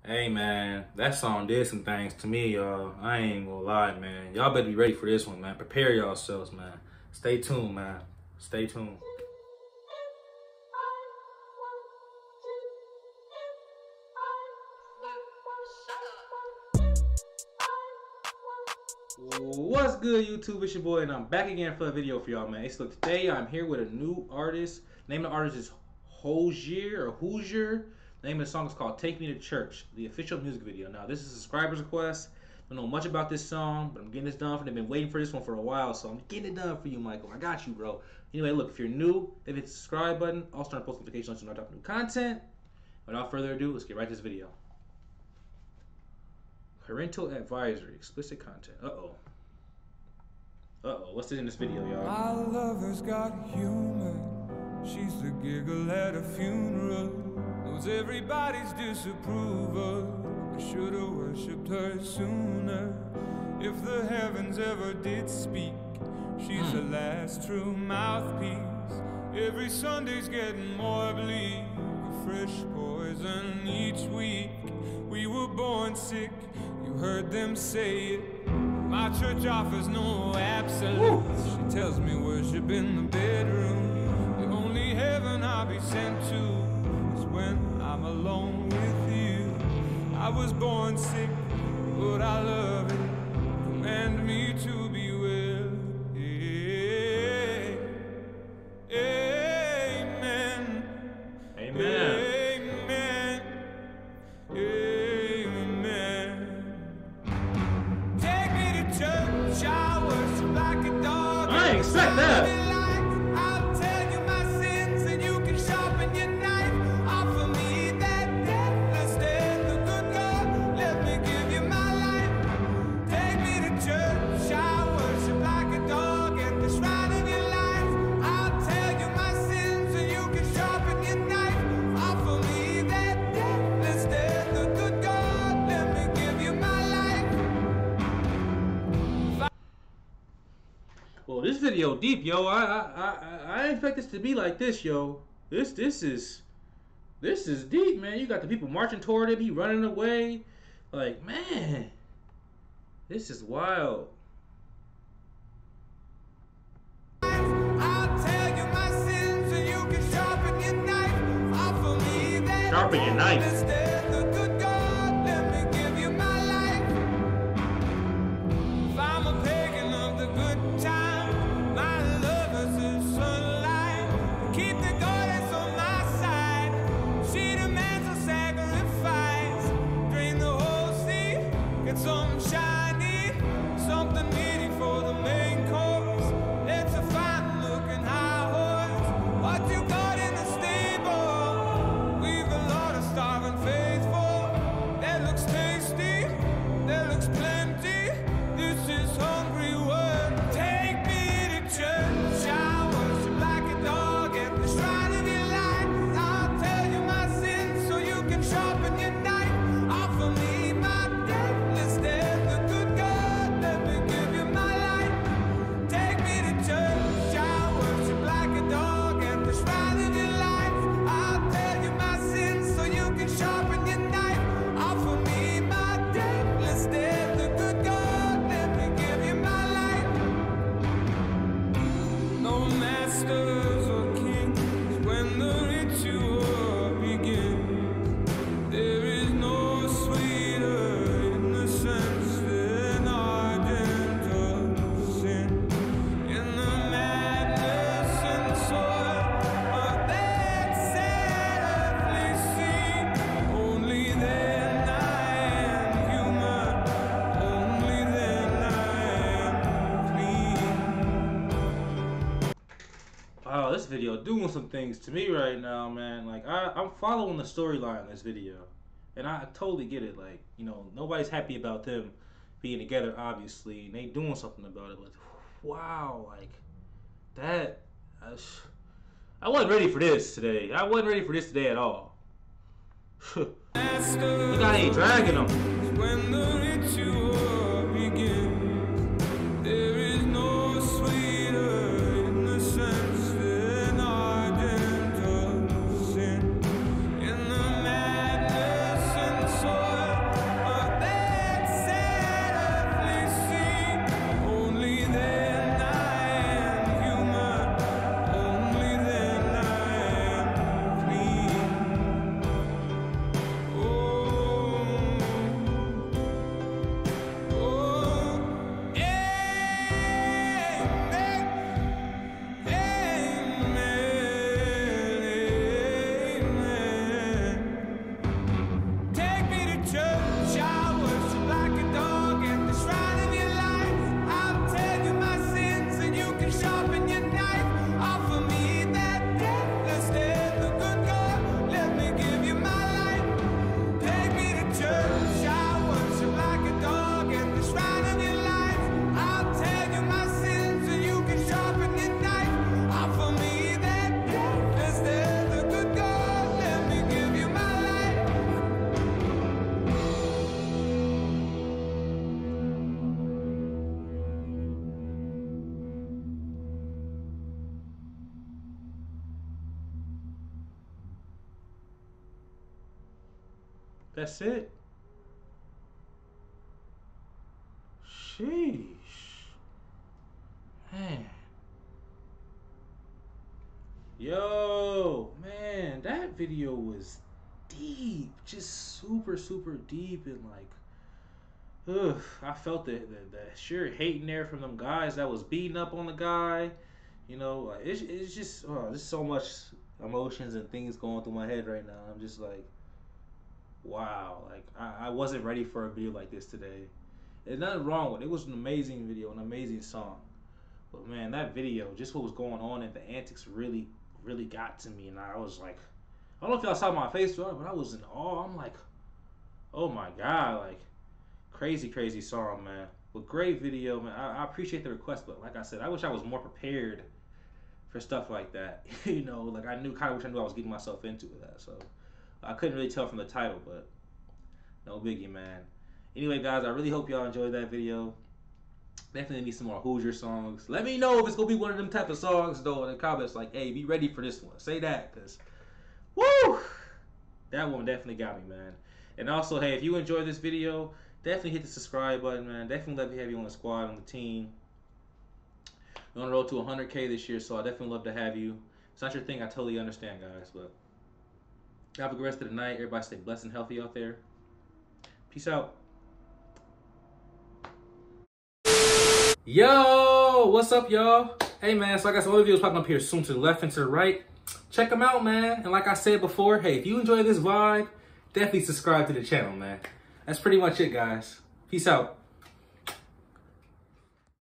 Hey man, that song did some things to me, y'all. I ain't gonna lie, man. Y'all better be ready for this one, man. Prepare yourselves, man. Stay tuned, man. Stay tuned. What's good, YouTube? It's your boy, and I'm back again for a video for y'all, man. Hey, so today I'm here with a new artist. Name of the artist is Hozier or Hozier. The name of the song is called "Take Me to Church," the official music video. Now, this is a subscriber's request. Don't know much about this song, but I'm getting this done for them. I've been waiting for this one for a while, so I'm getting it done for you, Michael. I got you, bro. Anyway, look, if you're new, hit the subscribe button. I'll start post notifications when I drop new content. Without further ado, let's get right to this video. Parental advisory, explicit content. What's in this video, y'all? My lover's got humor. She's the giggle at a funeral. Knows everybody's disapproval. I should've worshipped her sooner. If the heavens ever did speak, she's the last true mouthpiece. Every Sunday's getting more bleak, a fresh poison each week. We were born sick, you heard them say it. My church offers no absolutes. She tells me worship in the bedroom. The only heaven I'll be sent to is when I'm alone with you. I was born sick, but I love it. Command me to be well. Amen. Amen. I ain't expect that. I'll tell you my sins and you can sharpen your knife. Offer me that deathless death, the good God, let me give you my life. Take me to church, I worship like a dog at the shrine of your life. I'll tell you my sins and you can sharpen your knife. Offer me that deathless death, the good God, let me give you my life. Well, this video deep, yo. I didn't expect this to be like this, yo. This is deep, man. You got the people marching toward him, he running away. Like, man, this is wild. I'll tell you my sins and you can sharpen your knife. Offer me that Sharpen your knife. instead, the good God, let me give you my life. If I'm a pagan of the good time, my lover's the sunlight. Keep the goddess on my side. She demands a sacrifice. Drain the whole sea, get something shiny, something meaty for the main course. It's a fine looking high horse. What you got in the stable? We've a lot of starving faithful. That looks tasty, that looks plenty. This is hungry work. Take me to church. I worship like a dog at the shrine of your life. I'll tell you my sins so you can sharpen your knife. Offer me my deathless death, the good God, let me give you my life. Take me to church. I worship like a dog at the shrine of your life. I'll tell you my sins so you can sharpen your knife. Offer me my deathless death, the good God, let me give you my life. No masters or kings when the ritual begins. There is no sweeter innocence than ardent of sin. In the madness and soil of that sad earthly scene, only then I am human, only then I am clean. Wow, this video doing some things to me right now, man. Like, I'm following the storyline in this video, and I totally get it. Like, you know, nobody's happy about them being together, obviously, and they doing something about it. But wow, like that, I wasn't ready for this today. I wasn't ready for this today at all. You got ain't dragging them. When the ritual begins, there is no sweeter innocence than ardent of sin. In the madness and soil That's it. Sheesh. Man. Yo, man, that video was deep. Just super, super deep and like, ugh, I felt the sheer hate in there from them guys that was beating up on the guy. You know, like, it's just, oh, there's so much emotions and things going through my head right now. I'm just like, wow, like I wasn't ready for a video like this today. There's nothing wrong with it. It was an amazing video, an amazing song. But man, that video, just what was going on and the antics really, really got to me. And I was like, I don't know if y'all saw my face, but I was in awe. I'm like, oh my God, like crazy, crazy song, man. But great video, man. I appreciate the request, but like I said, I wish I was more prepared for stuff like that. You know, like I wish I knew I was getting myself into with that. So I couldn't really tell from the title, but no biggie, man. Anyway, guys, I really hope y'all enjoyed that video. Definitely need some more Hozier songs. Let me know if it's gonna be one of them type of songs though in the comments. Like, hey, be ready for this one. Say that, cause, woo, that one definitely got me, man. And also, hey, if you enjoyed this video, definitely hit the subscribe button, man. Definitely love to have you on the squad, on the team. We're on the road to 100K this year, so I definitely love to have you. It's not your thing, I totally understand, guys. But have a good rest of the night. Everybody stay blessed and healthy out there. Peace out. Yo, what's up, y'all? Hey, man, so I got some other videos popping up here soon to the left and to the right. Check them out, man. And like I said before, hey, if you enjoy this vibe, definitely subscribe to the channel, man. That's pretty much it, guys. Peace out.